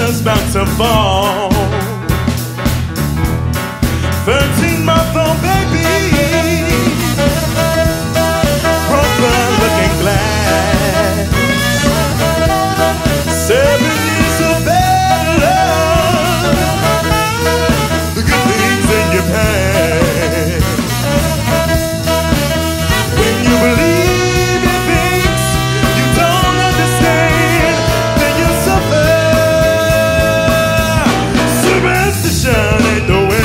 water's about to fall. 13-month-old baby, Brooklyn looking glad. 7 years of bad love, the good things in your past. When you believe in things you don't understand, then you suffer. Superstition ain't the way.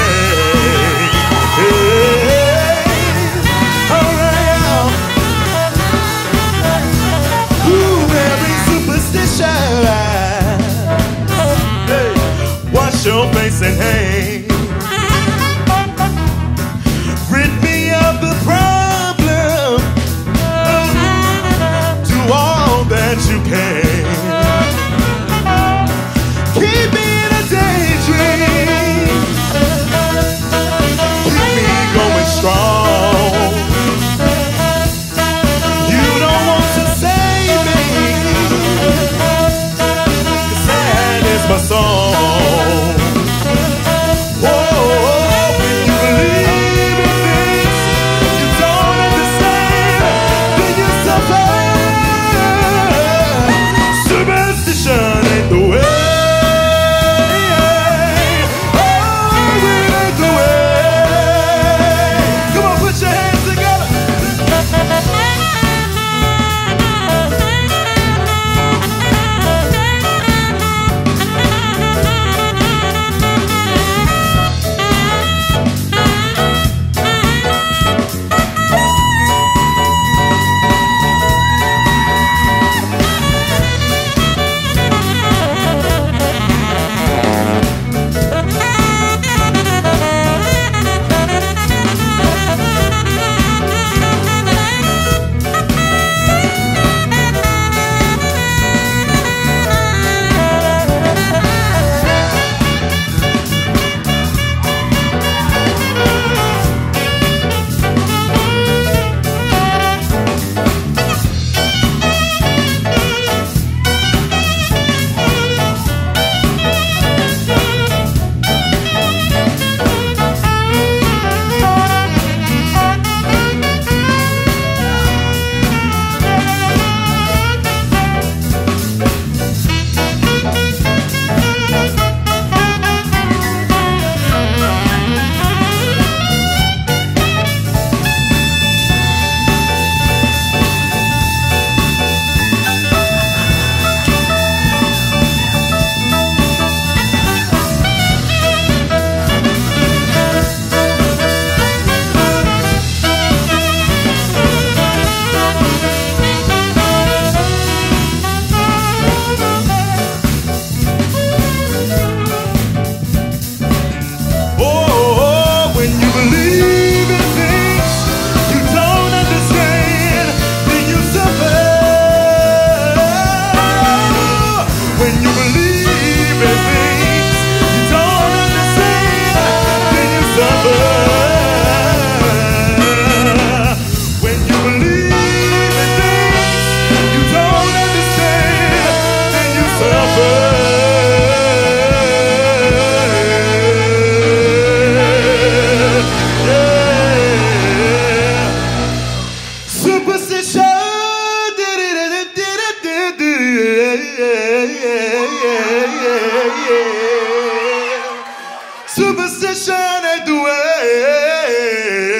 Wash your face and hang. Rid me of the problem. Do all that you can. Keep me in a daydream. Keep me going strong. You don't want to save me, 'cause that is my song. Superstition ain't the way.